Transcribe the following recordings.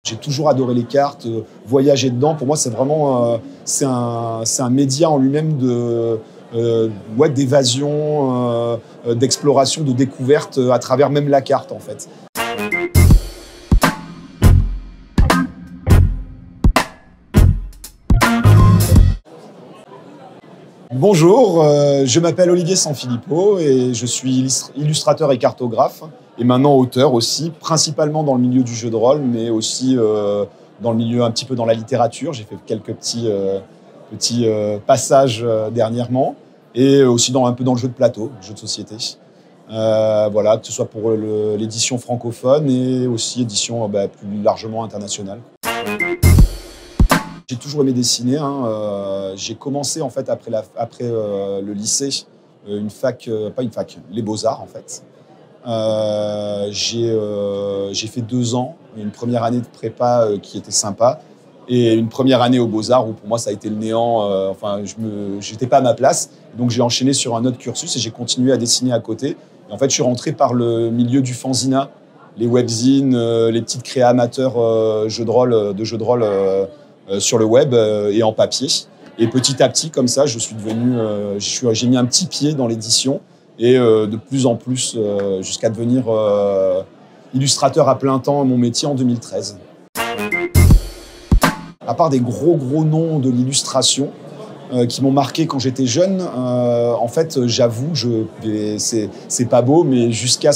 J'ai toujours adoré les cartes, voyager dedans. Pour moi, c'est vraiment c'est un média en lui-même d'évasion, d'exploration, de découverte à travers même la carte, en fait. Bonjour, je m'appelle Olivier Sanfilippo et je suis illustrateur et cartographe et maintenant auteur aussi, principalement dans le milieu du jeu de rôle, mais aussi dans le milieu un petit peu dans la littérature. J'ai fait quelques petits passages dernièrement et aussi un peu dans le jeu de plateau, le jeu de société. Voilà, que ce soit pour l'édition francophone et aussi édition plus largement internationale. J'ai toujours aimé dessiner. J'ai commencé en fait après le lycée, les Beaux-Arts en fait. J'ai fait 2 ans, une première année de prépa qui était sympa et une première année aux Beaux-Arts où pour moi ça a été le néant. J'étais pas à ma place, donc j'ai enchaîné sur un autre cursus et j'ai continué à dessiner à côté. Et en fait, je suis rentré par le milieu du fanzina, les webzines, les petites créas amateurs de jeux de rôle. Sur le web et en papier. Et petit à petit, comme ça, j'ai mis un petit pied dans l'édition et de plus en plus jusqu'à devenir illustrateur à plein temps à mon métier en 2013. À part des gros noms de l'illustration qui m'ont marqué quand j'étais jeune, en fait, j'avoue, c'est pas beau, mais jusqu'à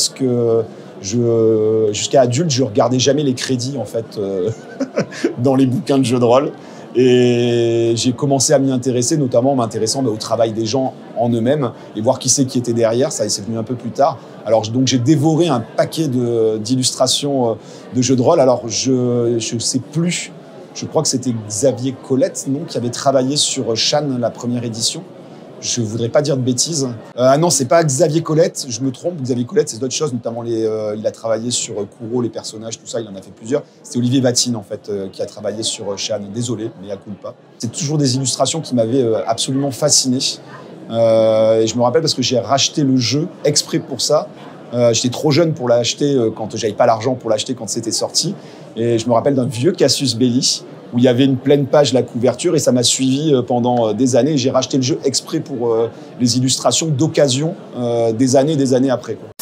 adulte, je regardais jamais les crédits en fait dans les bouquins de jeux de rôle. Et j'ai commencé à m'y intéresser, notamment en m'intéressant au travail des gens en eux-mêmes et voir qui était derrière. Ça, c'est venu un peu plus tard. Alors donc j'ai dévoré un paquet d'illustrations de jeux de rôle. Alors je sais plus. Je crois que c'était Xavier Colette, qui avait travaillé sur Shan, la première édition. Je ne voudrais pas dire de bêtises. Non, c'est pas Xavier Colette, je me trompe. Xavier Colette, c'est d'autres choses, notamment il a travaillé sur Kouro, les personnages, tout ça, il en a fait plusieurs. C'est Olivier Vatine, en fait, qui a travaillé sur Shan. Désolé, mais à culpa. C'est toujours des illustrations qui m'avaient absolument fasciné. Et je me rappelle parce que j'ai racheté le jeu exprès pour ça. J'étais trop jeune pour l'acheter quand j'avais pas l'argent pour l'acheter quand c'était sorti. Et je me rappelle d'un vieux Cassius Belli où il y avait une pleine page, la couverture, et ça m'a suivi pendant des années. J'ai racheté le jeu exprès pour les illustrations d'occasion des années après, quoi.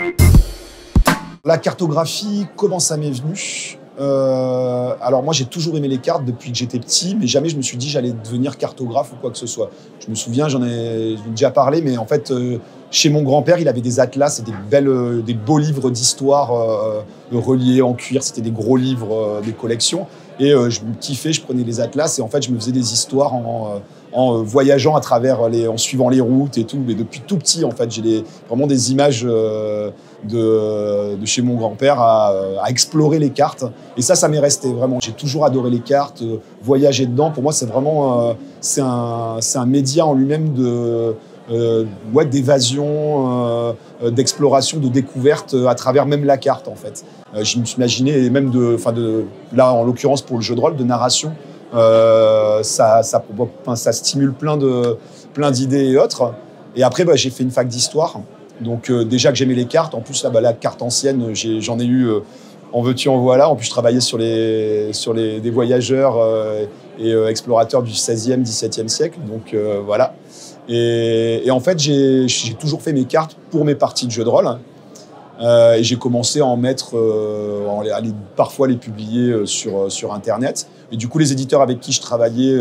La cartographie, comment ça m'est venu ? Alors moi, j'ai toujours aimé les cartes depuis que j'étais petit, mais jamais je me suis dit j'allais devenir cartographe ou quoi que ce soit. Je me souviens, j'en ai déjà parlé, mais en fait, chez mon grand-père, il avait des atlas et des beaux livres d'histoire reliés en cuir. C'était des gros livres, des collections. Et je me kiffais, je prenais les atlas et en fait, je me faisais des histoires en voyageant en suivant les routes et tout. Mais depuis tout petit, en fait, j'ai vraiment des images de chez mon grand-père à explorer les cartes. Et ça m'est resté vraiment. J'ai toujours adoré les cartes, voyager dedans. Pour moi, c'est vraiment c'est un média en lui-même d'évasion, d'exploration, de découverte à travers même la carte, en fait. Je me suis imaginé, même là, en l'occurrence pour le jeu de rôle, de narration, ça stimule plein d'idées et autres. Et après, j'ai fait une fac d'histoire. Donc déjà que j'aimais les cartes, en plus la carte ancienne, j'en ai eu en veux-tu en voilà. En plus, je travaillais sur des voyageurs et explorateurs du 16e, 17e siècle. Donc voilà. Et en fait, j'ai toujours fait mes cartes pour mes parties de jeux de rôle. Et j'ai commencé à en mettre, parfois les publier sur Internet. Et du coup, les éditeurs avec qui je travaillais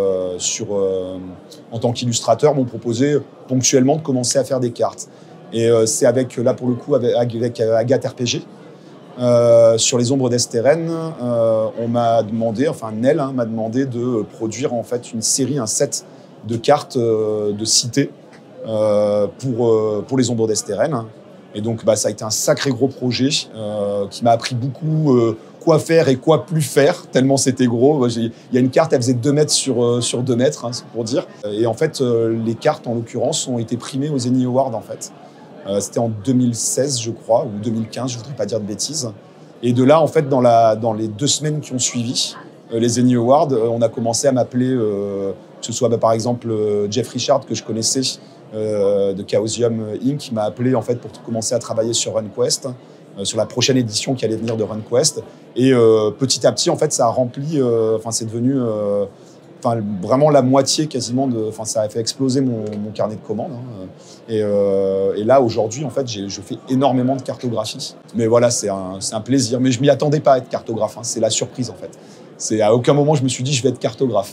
en tant qu'illustrateur m'ont proposé ponctuellement de commencer à faire des cartes. Et c'est là pour le coup, avec Agathe RPG, sur les Ombres d'Estérène, on m'a demandé, Nel m'a demandé de produire en fait une série, un set de cartes de cités pour les Ombres d'Estérène. Et donc, ça a été un sacré gros projet qui m'a appris beaucoup quoi faire et quoi plus faire, tellement c'était gros. Il y a une carte, elle faisait 2 mètres sur 2 mètres, c'est pour dire. Et en fait, les cartes, en l'occurrence, ont été primées aux Annie Awards, en fait. C'était en 2016, je crois, ou 2015, je ne voudrais pas dire de bêtises. Et de là, en fait, dans les 2 semaines qui ont suivi les Annie Awards, on a commencé à m'appeler, que ce soit par exemple Jeff Richard, que je connaissais, de Chaosium Inc., m'a appelé en fait, pour commencer à travailler sur RunQuest. sur la prochaine édition qui allait venir de RunQuest. Et petit à petit, en fait, ça a rempli, c'est devenu vraiment la moitié quasiment ça a fait exploser mon carnet de commandes. Et là, aujourd'hui, en fait, je fais énormément de cartographie. Mais voilà, c'est un plaisir. Mais je m'y attendais pas à être cartographe. C'est la surprise, en fait. À aucun moment, je me suis dit, je vais être cartographe.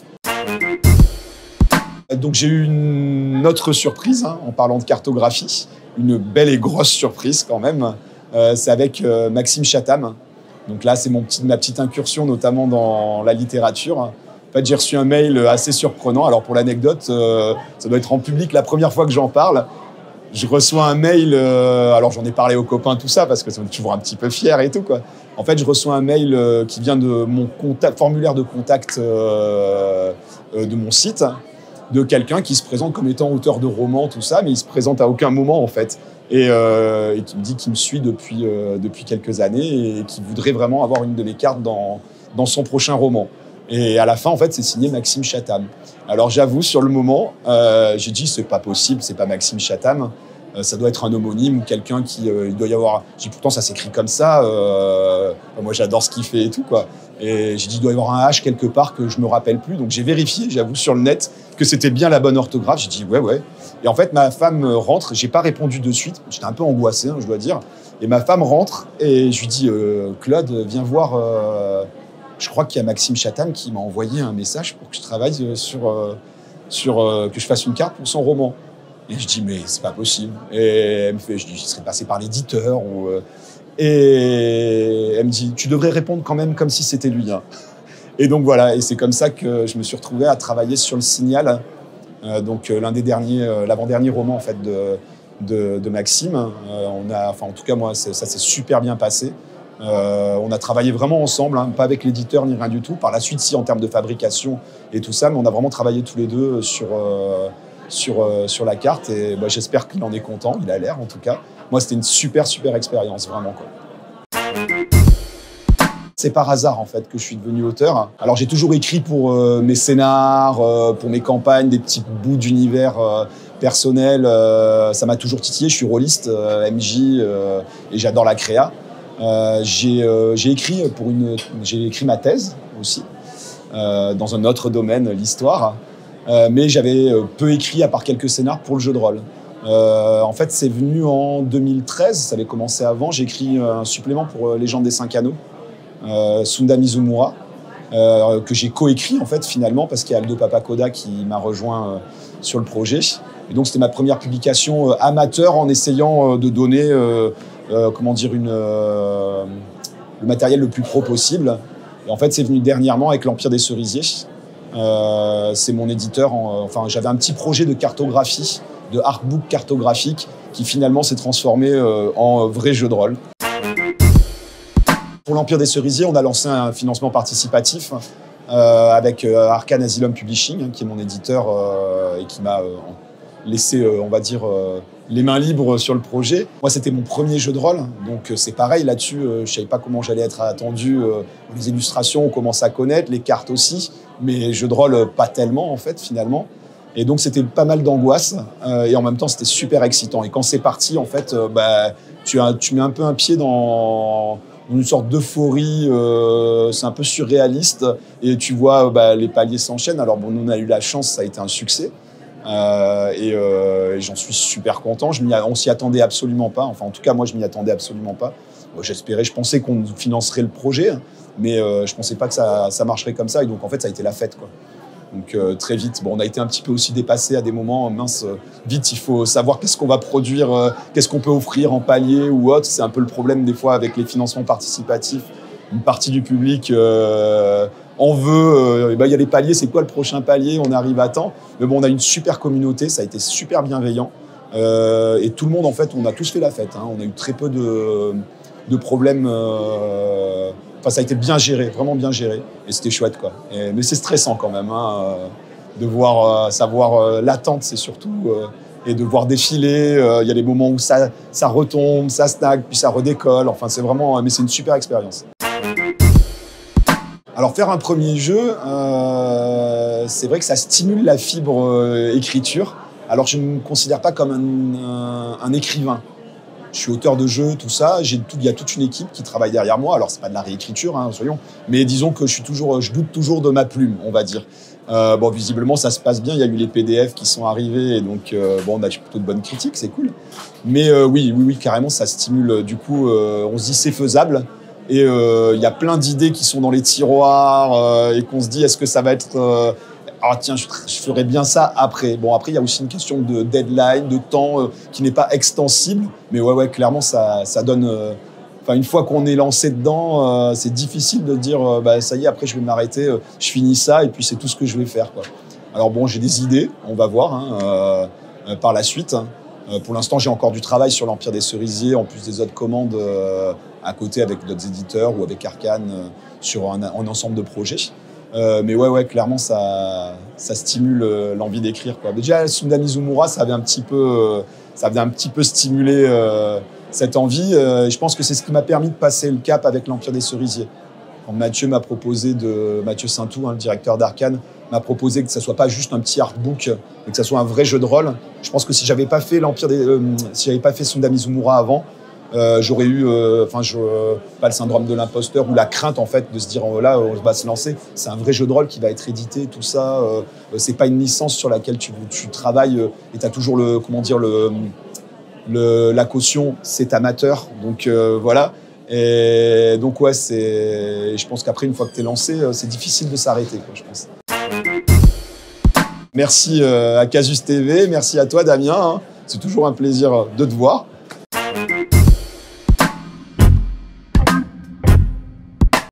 Donc, j'ai eu une autre surprise en parlant de cartographie. Une belle et grosse surprise, quand même. C'est avec Maxime Chatham. Donc là, c'est ma petite incursion, notamment dans la littérature. En fait, j'ai reçu un mail assez surprenant. Alors, pour l'anecdote, ça doit être en public la première fois que j'en parle. Je reçois un mail, alors j'en ai parlé aux copains, tout ça, parce que ça me toujours un petit peu fier et tout, quoi. En fait, je reçois un mail qui vient de mon formulaire de contact de mon site, de quelqu'un qui se présente comme étant auteur de romans, tout ça, mais il se présente à aucun moment, en fait. Et qui me dit qu'il me suit depuis quelques années et qui voudrait vraiment avoir une de mes cartes dans son prochain roman. Et à la fin, en fait, c'est signé Maxime Chatham. Alors j'avoue, sur le moment, j'ai dit c'est pas possible, c'est pas Maxime Chatham. Ça doit être un homonyme ou quelqu'un qui il doit y avoir. J'ai dit pourtant ça s'écrit comme ça. Moi j'adore ce qu'il fait et tout, quoi. Et j'ai dit il doit y avoir un H quelque part que je me rappelle plus. Donc j'ai vérifié, j'avoue, sur le net que c'était bien la bonne orthographe. J'ai dit ouais. Et en fait ma femme rentre. J'ai pas répondu de suite. J'étais un peu angoissé, je dois dire. Et ma femme rentre et je lui dis Claude, viens voir. Je crois qu'il y a Maxime Chatham qui m'a envoyé un message pour que je travaille que je fasse une carte pour son roman. Et je dis, mais c'est pas possible. Et elle me fait, je dis, je serais passé par l'éditeur. Et elle me dit, tu devrais répondre quand même comme si c'était lui. Et donc voilà, et c'est comme ça que je me suis retrouvé à travailler sur Le Signal, l'avant-dernier roman en fait de Maxime. En tout cas moi, ça s'est super bien passé. On a travaillé vraiment ensemble, pas avec l'éditeur ni rien du tout. Par la suite, si en termes de fabrication et tout ça, mais on a vraiment travaillé tous les deux sur la carte. Et j'espère qu'il en est content. Il a l'air, en tout cas. Moi, c'était une super expérience, vraiment, quoi. C'est par hasard, en fait, que je suis devenu auteur. Alors, j'ai toujours écrit pour mes scénars, pour mes campagnes, des petits bouts d'univers personnel. Ça m'a toujours titillé. Je suis rôliste, MJ, et j'adore la créa. J'ai écrit ma thèse aussi, dans un autre domaine, l'histoire. Mais j'avais peu écrit, à part quelques scénars, pour le jeu de rôle. En fait, c'est venu en 2013, ça avait commencé avant. J'ai écrit un supplément pour Légende des 5 Anneaux, Sunda Mizumura, que j'ai coécrit en fait finalement parce qu'il y a Aldo Papacoda qui m'a rejoint sur le projet. Et donc c'était ma première publication amateur en essayant de donner le matériel le plus pro possible. Et en fait c'est venu dernièrement avec l'Empire des Cerisiers. C'est mon éditeur. J'avais un petit projet de cartographie, de artbook cartographique qui finalement s'est transformé en vrai jeu de rôle. Pour l'Empire des Cerisiers, on a lancé un financement participatif avec Arcane Asylum Publishing, qui est mon éditeur et qui m'a laissé, les mains libres sur le projet. Moi, c'était mon premier jeu de rôle, donc c'est pareil là-dessus. Je ne savais pas comment j'allais être attendu. Les illustrations, on commence à connaître, les cartes aussi, mais jeu de rôle, pas tellement, en fait, finalement. Et donc, c'était pas mal d'angoisse et en même temps, c'était super excitant. Et quand c'est parti, en fait, tu mets un peu un pied dans une sorte d'euphorie, c'est un peu surréaliste, et tu vois les paliers s'enchaînent. Alors bon, nous on a eu la chance, ça a été un succès, et j'en suis super content. On s'y attendait absolument pas, en tout cas moi je m'y attendais absolument pas. Je pensais qu'on financerait le projet, mais je pensais pas que ça marcherait comme ça, et donc en fait ça a été la fête, quoi. Donc très vite, on a été un petit peu aussi dépassé à des moments, vite il faut savoir qu'est-ce qu'on va produire, qu'est-ce qu'on peut offrir en palier ou autre. C'est un peu le problème des fois avec les financements participatifs. Une partie du public en veut, y a les paliers, c'est quoi le prochain palier, on arrive à temps. Mais bon, on a une super communauté, ça a été super bienveillant. Et tout le monde, en fait, on a tous fait la fête. On a eu très peu de problèmes. Ça a été bien géré, vraiment bien géré. Et c'était chouette, quoi. Mais c'est stressant quand même, de savoir l'attente, c'est surtout, et de voir défiler. Il y a des moments où ça retombe, ça stagne, puis ça redécolle. C'est vraiment, mais c'est une super expérience. Alors faire un premier jeu, c'est vrai que ça stimule la fibre écriture. Alors je ne me considère pas comme un écrivain. je suis auteur de jeux, tout ça. Il y a toute une équipe qui travaille derrière moi. Alors, c'est pas de la réécriture, hein, soyons. Mais disons que je doute toujours de ma plume, on va dire. Bon, visiblement, ça se passe bien. Il y a eu les PDF qui sont arrivés. Et donc, bon, on a plutôt de bonnes critiques. C'est cool. Mais oui, carrément, ça stimule. Du coup, on se dit c'est faisable. Et il y a plein d'idées qui sont dans les tiroirs et qu'on se dit, est-ce que ça va être... ah tiens, je ferais bien ça après. Bon, après, il y a aussi une question de deadline, de temps qui n'est pas extensible. Mais ouais, clairement, ça donne... une fois qu'on est lancé dedans, c'est difficile de dire ça y est, après, je vais m'arrêter, je finis ça et puis c'est tout ce que je vais faire, quoi. Alors bon, j'ai des idées, on va voir par la suite. Pour l'instant, j'ai encore du travail sur l'Empire des Cerisiers, en plus des autres commandes à côté avec d'autres éditeurs ou avec Arcane sur un ensemble de projets. Mais ouais, clairement, ça stimule l'envie d'écrire, quoi. Déjà, Sunda Mizumura, ça avait un petit peu stimulé cette envie. Je pense que c'est ce qui m'a permis de passer le cap avec l'Empire des Cerisiers. Quand Mathieu Saintou, le directeur d'Arcane, m'a proposé que ça soit pas juste un petit artbook, mais que ça soit un vrai jeu de rôle. Je pense que si j'avais pas fait Sunda Mizumura avant, j'aurais eu pas le syndrome de l'imposteur ou la crainte en fait de se dire là on va se lancer, c'est un vrai jeu de rôle qui va être édité, tout ça, c'est pas une licence sur laquelle tu travailles et tu as toujours la caution, c'est amateur, donc voilà. Et donc ouais, je pense qu'après une fois que tu es lancé, c'est difficile de s'arrêter, quoi, je pense. Merci à Casus TV, merci à toi Damien, hein. C'est toujours un plaisir de te voir.